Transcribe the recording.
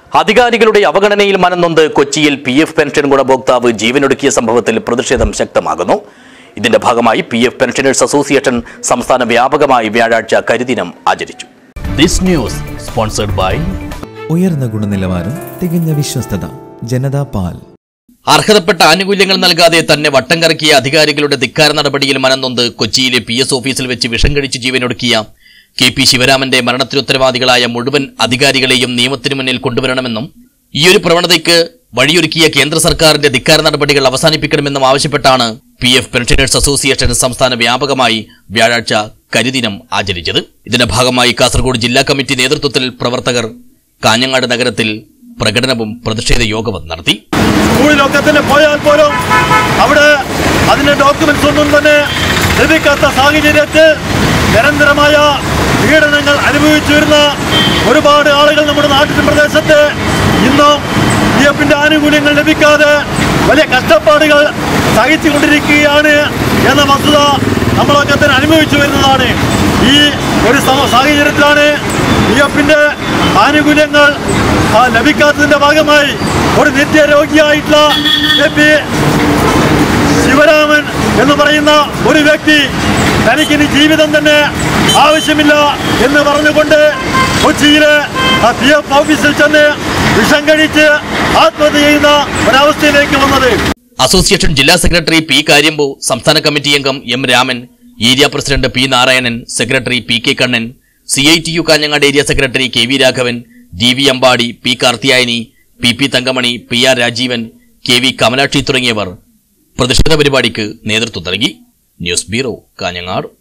അധികാരികളുടെ അവഗണനയിൽ മനംനൊന്ത് കൊച്ചിയിൽ PF pension ഗുണഭോക്താവ് ജീവനൊടുക്കിയ സംഭവത്തിൽ പ്രതിഷേധം ശക്തമാകുന്നു. ഇതിന്റെ ഭാഗമായി PF പെൻഷനേഴ്സ് അസോസിയേഷൻ സംസ്ഥാന വ്യാപകമായി വ്യാഴാഴ്ച കരിദിനം ആചരിച്ചു. ദിസ് ന്യൂസ് സ്പോൺസർഡ് ബൈ ഉയർന്ന ഗുണനിലവാരം, തികഞ്ഞ വിശ്വസ്തത, ജനതാ പാൽ. അർഹതപ്പെട്ട ആനുകൂല്യങ്ങൾ നൽകാതെ തന്നെ വട്ടം കറക്കിയ അധികാരികളുടെ ധിക്കാര നടപടിയിൽ മനംനൊന്ത് കൊച്ചിയിലെ PS ഓഫീസിൽ വെച്ച് വിഷം കഴിച്ച് ജീവനൊടുക്കിയ KP ശിവരാമന്റെ മരണത്തിന് ഉത്തരവാദികളായ മുഴുവൻ അധികാരികളെയും നിയമത്തിനു മുന്നിൽ കൊണ്ടുവരണമെന്നും ഈയൊരു പ്രവണതയ്ക്ക് വഴിയൊരുക്കിയ കേന്ദ്ര സർക്കാരിന്റെ ധിക്കാര നടപടികൾ അവസാനിപ്പിക്കണമെന്നും ആവശ്യപ്പെട്ടാണ് PF പെൻഷനേഴ്സ് അസോസിയേഷൻ സംസ്ഥാന വ്യാപകമായി വ്യാഴാഴ്ച കരിദിനം ആചരിച്ചത്. ഇതിന്റെ ഭാഗമായി കാസർഗോഡ് ജില്ലാ കമ്മിറ്റി നേതൃത്വത്തിൽ പ്രവർത്തകർ കാഞ്ഞങ്ങാട് നഗരത്തിൽ പ്രകടനവും പ്രതിഷേധ യോഗവും നടത്തി. സ്കൂളിലൊക്കെ തന്നെ പോയാൽ പോലും അവിടെ അതിന്റെ ഡോക്യുമെന്റ്സ് ഒന്നും തന്നെ ലഭിക്കാത്ത സാഹചര്യത്തിൽ നിരന്തരമായ പീഡനങ്ങൾ അനുഭവിച്ചു വരുന്ന ഒരുപാട് ആളുകൾ നമ്മുടെ നാട്ടിൻ പ്രദേശത്ത് ഇന്നും PFന്റെ ആനുകൂല്യങ്ങൾ ലഭിക്കാതെ വലിയ കഷ്ടപ്പാടുകൾ സഹിച്ചുകൊണ്ടിരിക്കുകയാണ് എന്ന വസ്തുത നമ്മളൊക്കെ തന്നെ അനുഭവിച്ചു വരുന്നതാണ്. ഈ ഒരു സാഹചര്യത്തിലാണ് PFന്റെ ആനുകൂല്യങ്ങൾ ലഭിക്കാത്തതിന്റെ ഭാഗമായി ഒരു നിത്യരോഗിയായിട്ടുള്ള KP ശിവരാമൻ എന്ന് പറയുന്ന ഒരു വ്യക്തി തനിക്കിനി ജീവിതം തന്നെ ആവശ്യമില്ല എന്ന് പറഞ്ഞുകൊണ്ട് കൊച്ചിയിലെ PF ഓഫീസിൽ ചെന്ന് വിഷം കഴിച്ച് ആത്മഹത്യ ചെയ്യുന്ന ഒരവസ്ഥയിലേക്ക് വന്നത്. അസോസിയേഷൻ ജില്ലാ സെക്രട്ടറി P കാര്യമ്പു, സംസ്ഥാന കമ്മിറ്റി അംഗം M Raman, area president P Narayanan, secretary PK Kannan, CITU Kanhangad area secretary KV Raghavan, DV Ambadi, P Karthiyayani, PP Thankamani, PR Rajeevan, KV Kamalakshi തുടങ്ങിയവർ പ്രതിഷേധ പരിപാടിക്ക് നേതൃത്വം നൽകി. News bureau, Kanhangad.